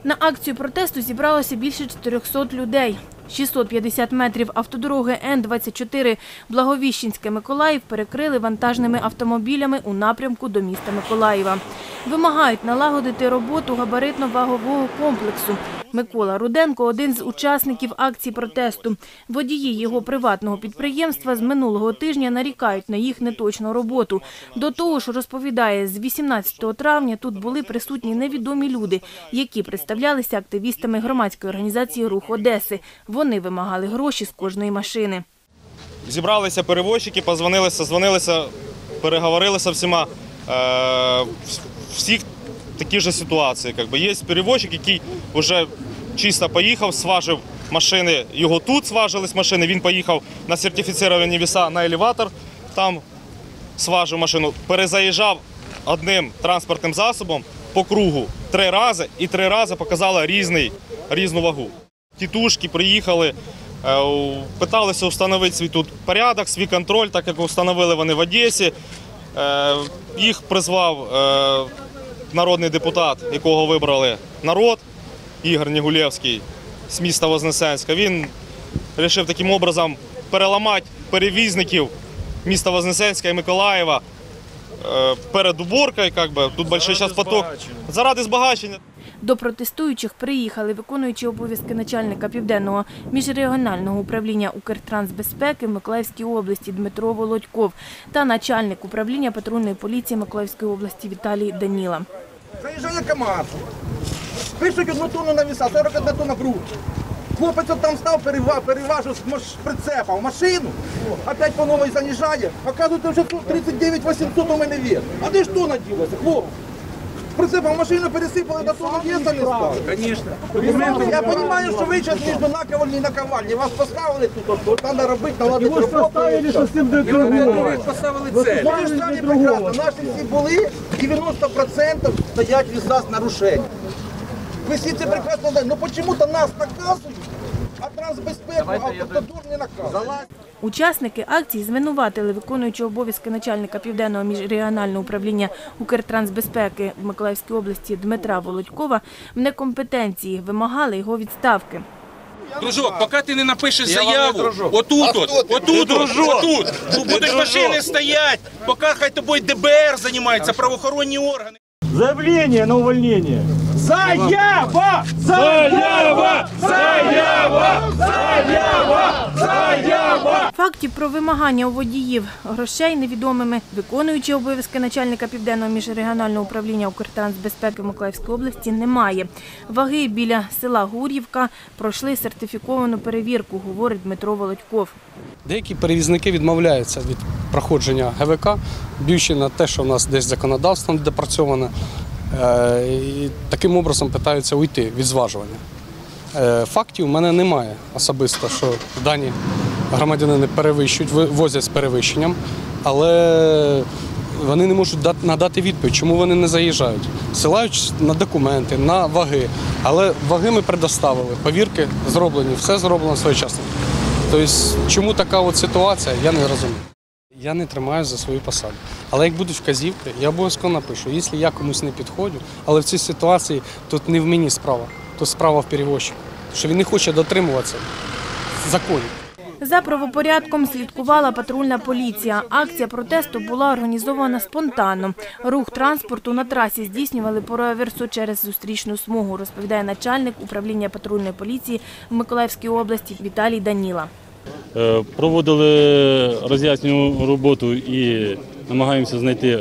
На акцію протесту зібралося більше 400 людей. 650 метрів автодороги Н-24 Благовіщенське-Миколаїв перекрили вантажними автомобілями у напрямку до міста Миколаєва. Вимагають налагодити роботу габаритно-вагового комплексу. Микола Руденко – один з учасників акції протесту. Водії його приватного підприємства з минулого тижня нарікають на їх неточну роботу. До того ж, розповідає, з 18 травня тут були присутні невідомі люди, які представлялися активістами громадської організації «Рух Одеси». Вони вимагали гроші з кожної машини. Зібралися перевозчики, позвонилися, переговорилися всіма. Всіх такі ж ситуації. Є перевозчик, який вже чисто поїхав, сважив машини, його тут сважились машини, він поїхав на сертифіціровані веса на елеватор, там сважив машину, перезаїжджав одним транспортним засобом по кругу 3 рази і 3 рази показала різну вагу. Тітушки приїхали, питалися встановити свій тут порядок, свій контроль, так як встановили вони в Одесі. Їх призвав народний депутат, якого вибрали народ, Ігор Негулевський з міста Вознесенська. Він вирішив таким образом переламати перевізників міста Вознесенська і Миколаєва перед уборкою. Тут великий зараз поток. Заради збагачення. До протестуючих приїхали виконуючий обов'язки начальника Південного міжрегіонального управління Укртрансбезпеки в Миколаївській області Дмитро Володьков та начальник управління патрульної поліції Миколаївської області Віталій Даніла. Заїжджає КАМАЗ, пишуть 1 тонну на віса, 41 тонна груз. Хлопець там став, переважив з прицепа в машину, опять по новій заїжджає, оказується, вже 39 800 у мене вес. А де ж тонна ділася, хлопець? Прицепом машину пересипали, на тонну веса не стали. Звісно. Я розумію, що ви зараз між наковальні і наковальні. Вас поставили тут, треба робити, наладити роботу. Його поставили, що з цим до другого. Поставили цель. Ви ж самі прекрасно, наші всі були, 90% стоять веса з нарушенням. Ви всі це прекрасно знаєте. Ну чому-то нас наказують, а трансбезпеку, автодор не наказують. Учасники акції звинуватили виконуючого обов'язки начальника Південного міжрегіонального управління Укртрансбезпеки в Миколаївській області Дмитра Володькова в некомпетенції, вимагали його відставки. Дружок, поки ти не напишеш заяву, отут, будуть машини стоять, поки хай тобою ДБР займаються, правоохоронні органи. Заявление на увольнение. Заява! Заява! Заява! Заява! Заява! Фактів про вимагання у водіїв грошей невідомими виконуючи обов'язки начальника Південного міжрегіонального управління Укртрансбезпеки в Миколаївській області немає. Ваги біля села Гур'ївка пройшли сертифіковану перевірку, говорить Дмитро Володьков. Деякі перевізники відмовляються від проходження ГВК, б'ючи на те, що в нас десь законодавство недопрацьоване, і таким образом намагаються уйти від зважування. Фактів у мене немає особисто, що дані громадянини перевищують, возять з перевищенням, але вони не можуть надати відповідь, чому вони не заїжджають. Силають на документи, на ваги, але ваги ми предоставили, повірки зроблені, все зроблено своєчасно. Тобто, чому така от ситуація, я не розумію. Я не тримаюся за свою посаду. Але як будуть вказівки, я обов'язково напишу. Якщо я комусь не підходжу, але в цій ситуації тут не в мені справа, тут справа в перевозчику, що він не хоче дотримуватися законів. За правопорядком слідкувала патрульна поліція. Акція протесту була організована спонтанно. Рух транспорту на трасі здійснювали по реверсу через зустрічну смугу, розповідає начальник управління патрульної поліції в Миколаївській області Віталій Даніла. Проводили роз'яснювальну роботу і намагаємося знайти,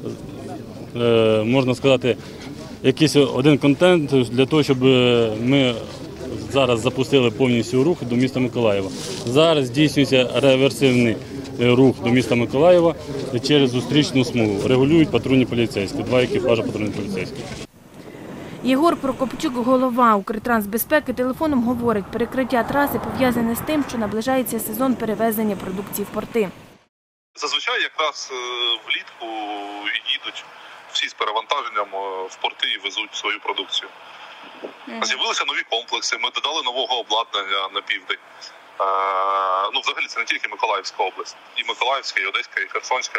можна сказати, якийсь один контент для того, щоб ми зараз запустили повністю рух до міста Миколаєва. Зараз здійснюється реверсивний рух до міста Миколаєва через зустрічну смугу. Регулюють патрульні поліцейські, 2 екіпажі патрульних поліцейських. Єгор Прокопчук, голова Укртрансбезпеки, телефоном говорить, перекриття траси пов'язане з тим, що наближається сезон перевезення продукції в порти. Зазвичай якраз влітку їдуть всі з перевантаженням в порти і везуть свою продукцію. З'явилися нові комплекси, ми додали нового обладнання на південь. Взагалі це не тільки Миколаївська область, і Миколаївська, і Одеська, і Херсонська.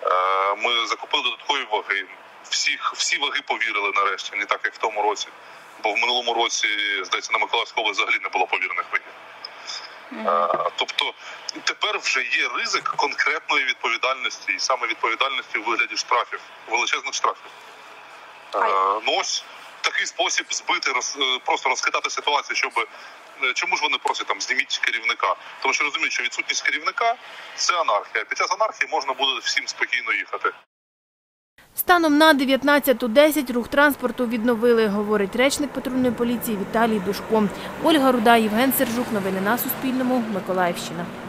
Ми закупили додаткові ваги. Всі ваги повірили нарешті, не так, як в тому році. бо в минулому році, здається, на Миколаївську область взагалі не було повірених виїздів. Тобто тепер вже є ризик конкретної відповідальності, і саме відповідальності у вигляді штрафів, величезних штрафів. Ну ось такий спосіб збити, просто розхитати ситуацію, щоб... Чому ж вони просять там зніміть керівника? Тому що розуміють, що відсутність керівника – це анархія. Під час анархії можна буде всім спокійно їхати. Станом на 19:10 рух транспорту відновили, говорить речник патрульної поліції Віталій Душко. Ольга Руда, Євген Сержук. Новини на Суспільному. Миколаївщина.